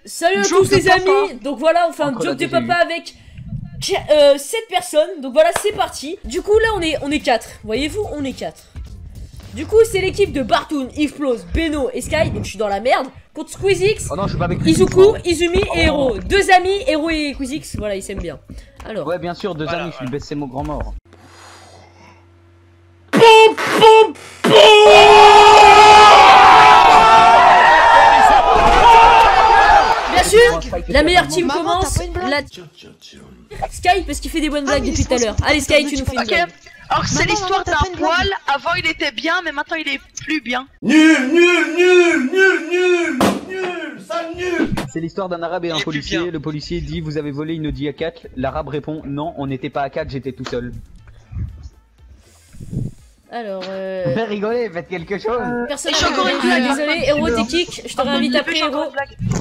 Salut à tous les amis. Donc voilà, on fait un joke de papa avec 7 personnes. Donc voilà, c'est parti. Du coup là on est 4. Voyez-vous, on est 4. Du coup c'est l'équipe de Bartoon, Yvesplose, Beno et Sky. Donc je suis dans la merde. Contre Squeezix, oh non, je suis pas avec Izuku, Izumi et Hero. Deux amis, Hero et Squeezix. Voilà, ils s'aiment bien. Alors. Ouais, bien sûr, deux amis, je lui baisse ses mots grand mort. Bien sûr, la meilleure team commence. La... Sky parce qu'il fait des bonnes blagues depuis tout à l'heure. Allez Sky, tu nous fais une blague. Alors c'est l'histoire d'un poil, avant il était bien mais maintenant il est plus bien. C'est l'histoire d'un arabe et un policier. Le policier dit vous avez volé une Audi A4. L'arabe répond non, on n'était pas à 4, j'étais tout seul. Alors Faites rigoler, faites quelque chose. Personne n'a rigolé, désolé, Hero t'es kick, je te réinvite après Hero.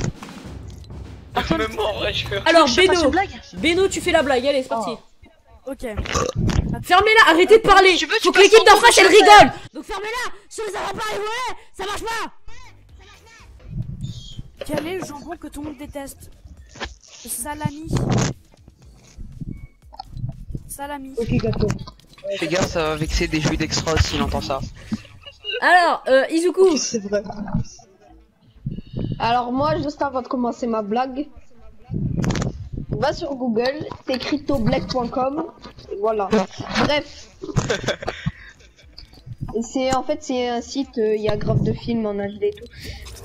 Alors Beno, tu fais la blague, allez c'est parti. Ok. Fermez-la, arrêtez de parler. Faut que l'équipe d'en face elle rigole. Donc fermez-la. Si vous avez pas rigolé, ça marche pas. Quel est le jambon que tout le monde déteste? Salami. Salami. Ok, gâteau. Fais gaffe, ça va vexer des jeux d'extra s'il entend ça. Alors, Izuku. C'est vrai. Alors moi, juste avant de commencer ma blague, va sur Google, c'est cryptoblack.com, voilà. Bref. C'est en fait c'est un site, il y a grave de films en HD et tout.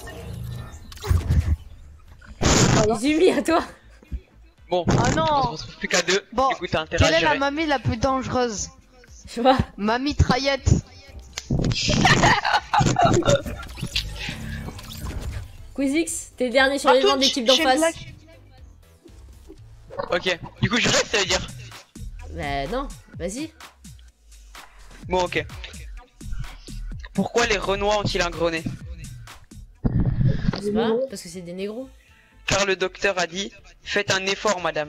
Voilà. Izumi à toi. Bon, oh non. on se retrouve plus qu'à deux. Bon, du coup, t'as intérêt quelle à est la gérer. mamie la plus dangereuse? Je sais pas. Mamie Traillette. Quizix, t'es le dernier sur les bancs de l'équipe d'en face. Ok, du coup je reste, ça veut dire. Bah non, vas-y. Bon, ok. Pourquoi les Renois ont-ils un gros nez? Je sais pas, parce que c'est des négros. Car le docteur a dit faites un effort, madame.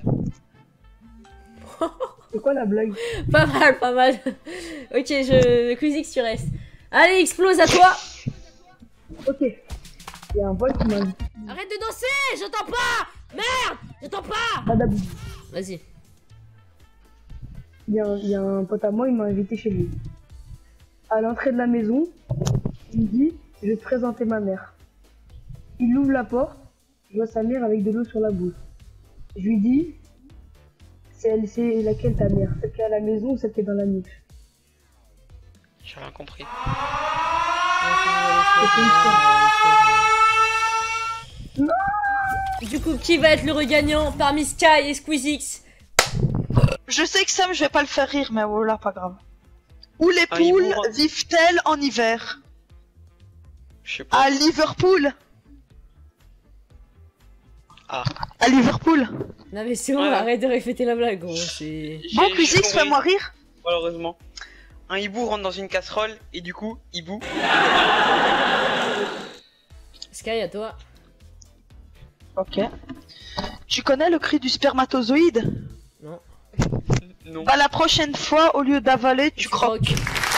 C'est quoi la blague? Pas mal, pas mal. Ok, Quizix, tu restes. Allez, explose à toi. Ok. Il y a un vol qui m'a dit. Arrête de danser, j'entends pas. Merde, j'entends pas. Madame. Vas-y. Il y a un pote à moi, il m'a invité chez lui. À l'entrée de la maison, il me dit je vais te présenter ma mère. Il ouvre la porte, je vois sa mère avec de l'eau sur la bouche. Je lui dis c'est laquelle ta mère? Celle qui est à la maison ou celle qui est dans la niche? J'ai rien compris. Du coup, qui va être le regagnant parmi Sky et Squeezix? Je sais que Sam, je vais pas le faire rire, mais voilà, pas grave. Où les Un poules hibou. vivent-elles en hiver? Je sais pas. À Liverpool. Ah. À Liverpool. Non mais c'est bon, Ouais. arrête de répéter la blague, gros, c'est... Bon, J'ai Quizix, compris, fais-moi rire. malheureusement. Un hibou rentre dans une casserole et du coup, hibou. Sky, à toi. Ok. Tu connais le cri du spermatozoïde? Non. Non. Bah la prochaine fois, au lieu d'avaler, tu croques.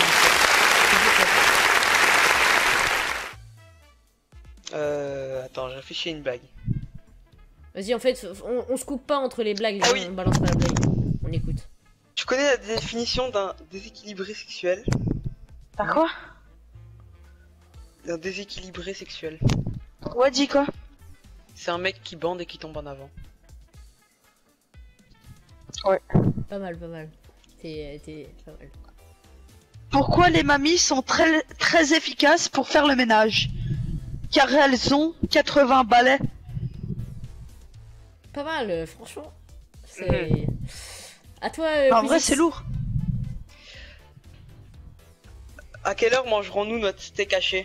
Attends, j'ai réfléchi à une blague. Vas-y, en fait, on se coupe pas entre les blagues, Ah oui. on balance pas la blague. On écoute. Tu connais la définition d'un déséquilibré sexuel? T'as quoi? D'un déséquilibré sexuel. Ouais, dis quoi? C'est un mec qui bande et qui tombe en avant. Pas mal, pas mal. T'es pas mal. Pourquoi les mamies sont très efficaces pour faire le ménage? Car elles ont 80 balais. Pas mal, franchement. C'est... À toi, En vrai, Quizix. c'est lourd. À quelle heure mangerons-nous notre steak haché?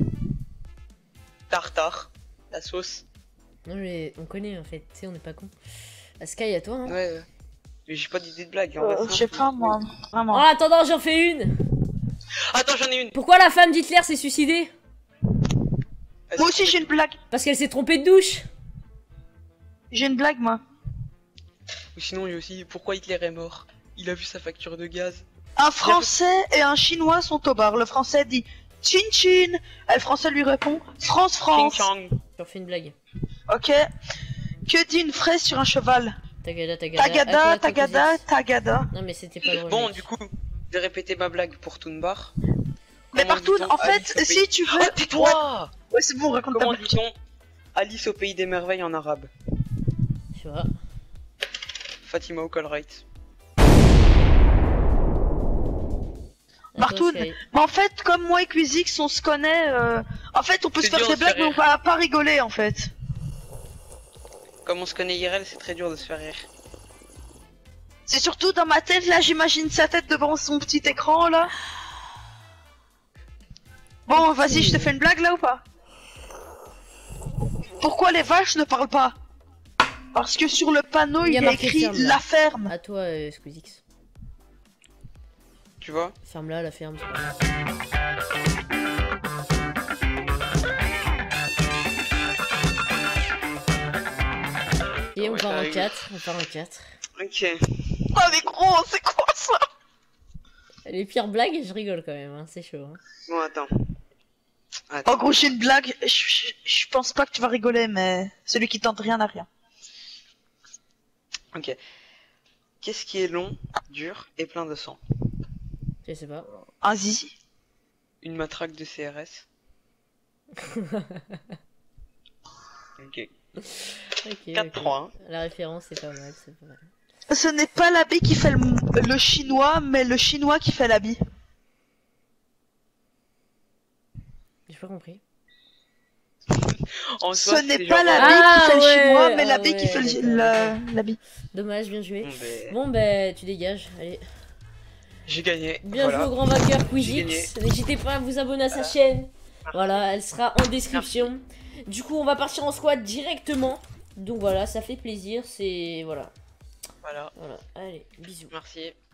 Tartare. La sauce. Non mais on connaît en fait, tu sais, on n'est pas con. Sky, à toi, hein. Ouais. Mais j'ai pas d'idée de blague. En vrai, Je sais pas, moi. En Vraiment. attendant, j'en fais une. Attends, j'en ai une. Pourquoi la femme d'Hitler s'est suicidée? Moi aussi, j'ai une blague. Parce qu'elle s'est trompée de douche. J'ai une blague, moi. Ou sinon, lui aussi, pourquoi Hitler est mort? Il a vu sa facture de gaz. Un Français et un Chinois sont au bar. Le Français dit Chin Chin. Et le Français lui répond France France. Ching chang. J'en fais une blague. Ok. Que dit une fraise sur un cheval? Tagada. Tagada. Non mais c'était pas le Bon, remix. du coup, je vais répéter ma blague pour Toonbar. Mais Comment partout, dit-on en fait, Alice au si pays- tu veux... Oh, tais-toi. Ouais, c'est bon, raconte ta Comment blague. dit-on Alice au pays des merveilles en arabe? Tu vois. Fatima au Colruyt. Martoun, mais en fait, comme moi et Quizix, on se connaît. En fait, on peut se C'est faire dur des de blagues, faire mais on va pas rigoler en fait. Comme on se connaît IRL, c'est très dur de se faire rire. C'est surtout dans ma tête, là, j'imagine sa tête devant son petit écran là. Bon, vas-y, je te fais une blague là ou pas? Pourquoi les vaches ne parlent pas? Parce que sur le panneau, il y a marqué écrit ferme, là. la ferme. À toi, Squeezix. Tu vois? Ferme-la, la ferme. C'est pas grave. Et on Ouais, part en t'arrives. 4. On part en 4. Ok. Oh mais gros, c'est quoi ça? Les pires blagues, je rigole quand même. Hein. C'est chaud. Hein. Bon, attends. Oh gros, j'ai une blague. Je pense pas que tu vas rigoler, mais celui qui tente rien n'a rien. Ok. Qu'est-ce qui est long, dur et plein de sang? Je sais pas. Un zizi. Une matraque de CRS. Ok. Ok. 4-3. Hein. La référence, c'est pas mal. C'est pas mal. Ce n'est pas l'habit qui fait le chinois, mais le chinois qui fait l'habit. J'ai pas compris. En Ce soi, n'est c'est pas genre, l'habit Ah, qui fait le ouais, chinois, mais ah l'habit qui ouais, fait d'accord. l'habit. Dommage, bien joué. Bon, Bon, ben, tu dégages. Allez. j'ai gagné. Bien voilà. joué au grand vainqueur J'ai Quizix. N'hésitez pas à vous abonner à sa chaîne. Voilà, elle sera en description. Du coup, on va partir en squad directement. Donc voilà, ça fait plaisir. C'est. Voilà. Voilà. Voilà. Allez, bisous. Merci.